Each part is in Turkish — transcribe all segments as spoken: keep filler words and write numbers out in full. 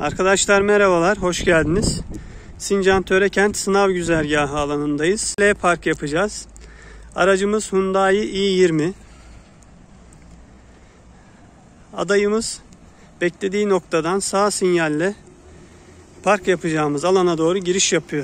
Arkadaşlar merhabalar, hoş geldiniz. Sincan Törekent sınav güzergahı alanındayız. L park yapacağız. Aracımız Hyundai i yirmi. Adayımız beklediği noktadan sağ sinyalle park yapacağımız alana doğru giriş yapıyor.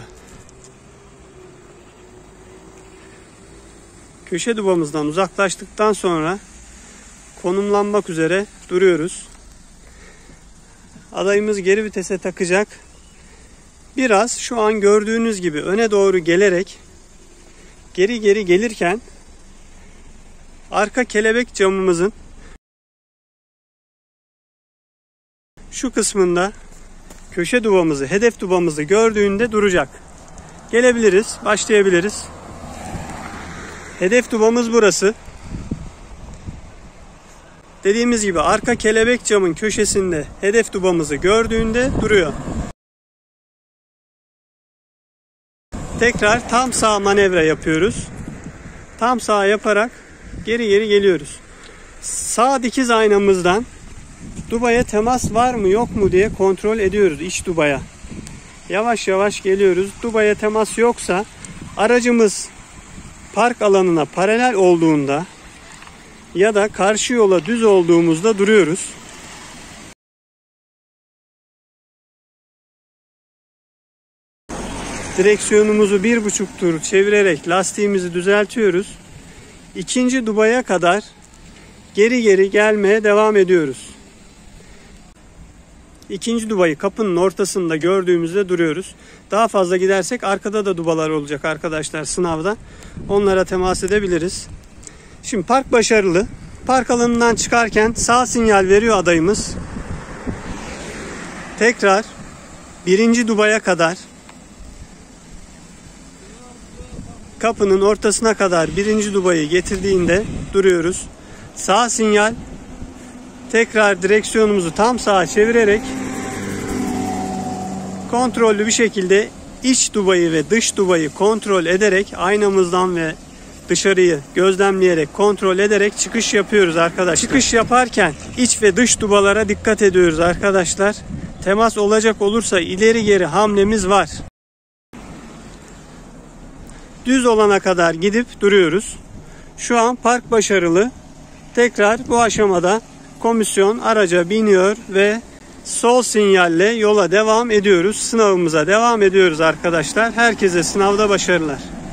Köşe dubamızdan uzaklaştıktan sonra konumlanmak üzere duruyoruz. Adayımız geri vitese takacak. Biraz şu an gördüğünüz gibi öne doğru gelerek geri geri gelirken arka kelebek camımızın şu kısmında köşe dubamızı, hedef dubamızı gördüğünde duracak. Gelebiliriz, başlayabiliriz. Hedef dubamız burası. Dediğimiz gibi arka kelebek camın köşesinde hedef dubamızı gördüğünde duruyor. Tekrar tam sağ manevra yapıyoruz. Tam sağ yaparak geri geri geliyoruz. Sağ dikiz aynamızdan dubaya temas var mı yok mu diye kontrol ediyoruz, iç dubaya. Yavaş yavaş geliyoruz. Dubaya temas yoksa aracımız park alanına paralel olduğunda ya da karşı yola düz olduğumuzda duruyoruz. Direksiyonumuzu bir buçuk tur çevirerek lastiğimizi düzeltiyoruz. İkinci dubaya kadar geri geri gelmeye devam ediyoruz. İkinci dubayı kapının ortasında gördüğümüzde duruyoruz. Daha fazla gidersek arkada da dubalar olacak arkadaşlar sınavda. Onlara temas edebiliriz. Şimdi park başarılı. Park alanından çıkarken sağ sinyal veriyor adayımız. Tekrar birinci dubaya kadar kapının ortasına kadar birinci dubayı getirdiğinde duruyoruz. Sağ sinyal. Tekrar direksiyonumuzu tam sağa çevirerek kontrollü bir şekilde iç dubayı ve dış dubayı kontrol ederek aynamızdan ve dışarıyı gözlemleyerek kontrol ederek çıkış yapıyoruz arkadaşlar. Çıkış yaparken iç ve dış dubalara dikkat ediyoruz arkadaşlar. Temas olacak olursa ileri geri hamlemiz var. Düz olana kadar gidip duruyoruz. Şu an park başarılı. Tekrar bu aşamada komisyon araca biniyor ve sol sinyalle yola devam ediyoruz. Sınavımıza devam ediyoruz arkadaşlar. Herkese sınavda başarılar.